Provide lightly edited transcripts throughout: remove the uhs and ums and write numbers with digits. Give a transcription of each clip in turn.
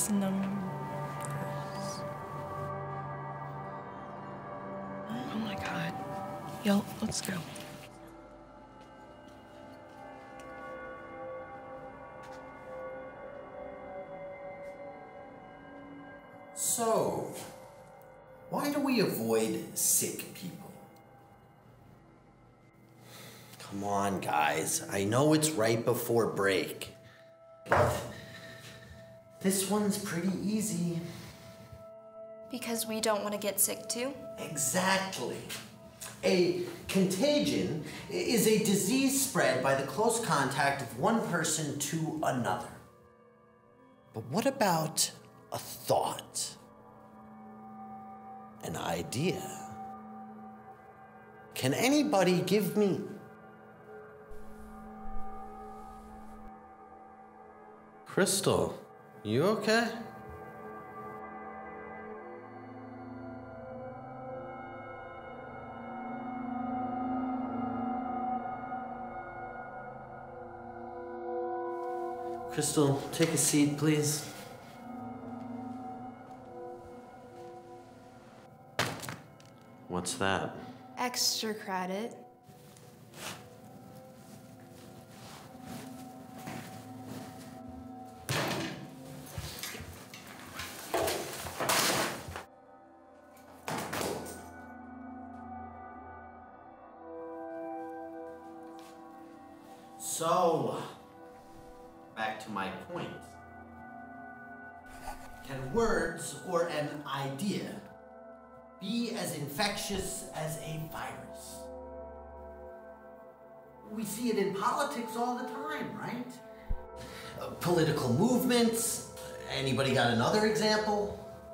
these numbers. Oh my God. Yo, let's go. So, why do we avoid sick people? Come on, guys. I know it's right before break. But this one's pretty easy. Because we don't want to get sick too? Exactly. A contagion is a disease spread by the close contact of one person to another. But what about a thought? An idea? Can anybody give me? Crystal, you okay? Crystal, take a seat, please. What's that? Extra credit. So, back to my point. Can words or an idea be as infectious as a virus? We see it in politics all the time, right? Political movements. Anybody got another example?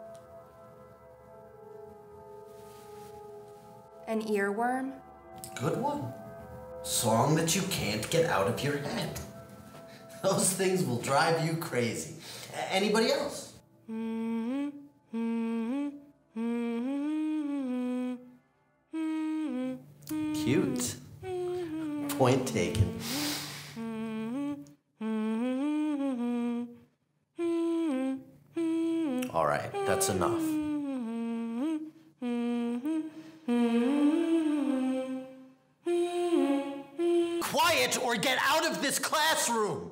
An earworm? Good one. Song that you can't get out of your head. Those things will drive you crazy. Anybody else? Cute. Point taken. All right, that's enough. Quiet or get out of this classroom!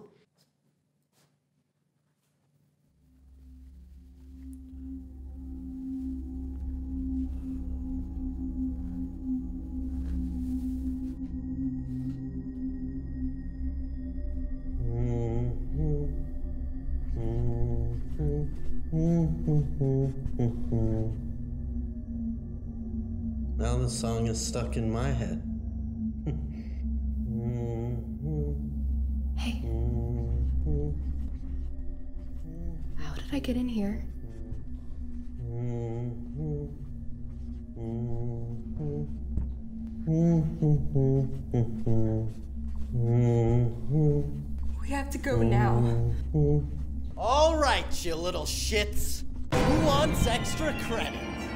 Now the song is stuck in my head. Hey. How did I get in here? We have to go now. All right, you little shits. Who wants extra credit?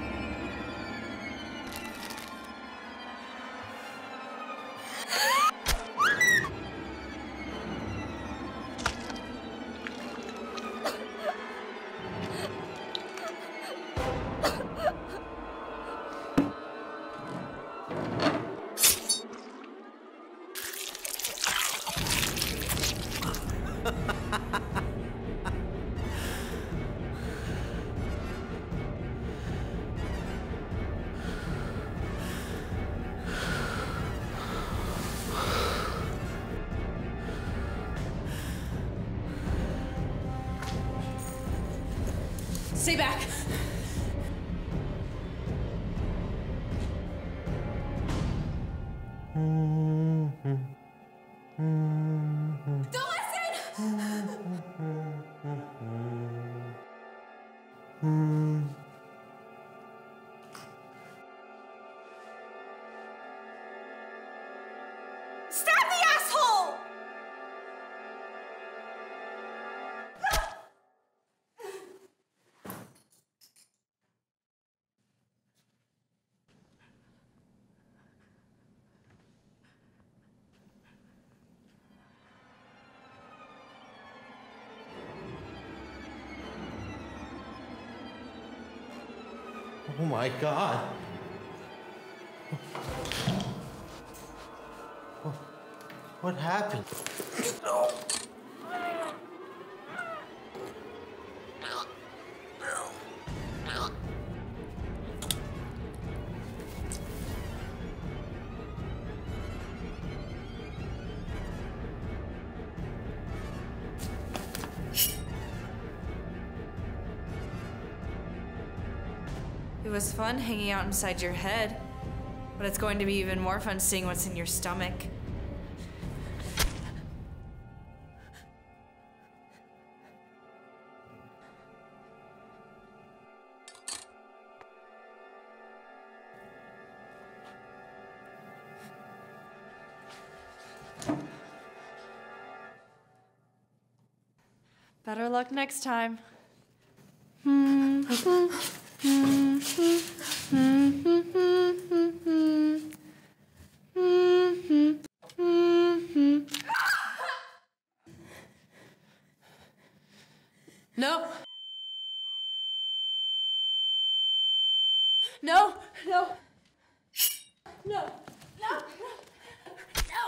Stay back. Don't listen! Stab the asshole! Oh my God. What happened? No. It was fun hanging out inside your head, but it's going to be even more fun seeing what's in your stomach. Better luck next time. No. No, no. No, no, no, no.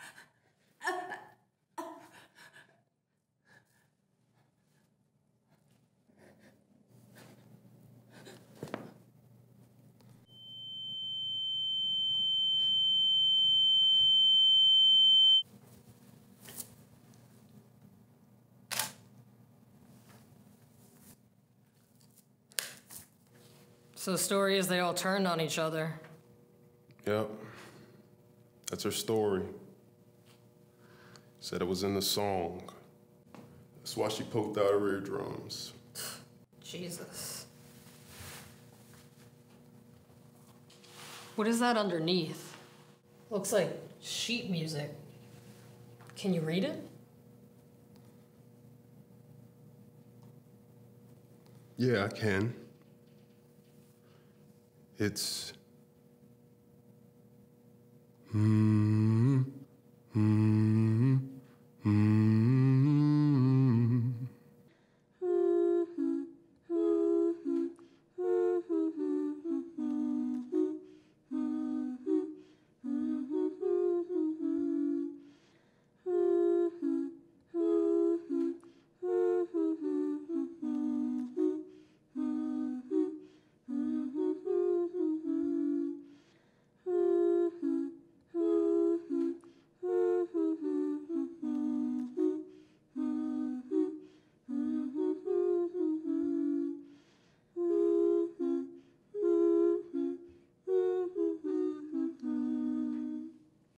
So the story is they all turned on each other. Yep. That's her story. Said it was in the song. That's why she poked out her eardrums. Jesus. What is that underneath? Looks like sheet music. Can you read it? Yeah, I can. It's...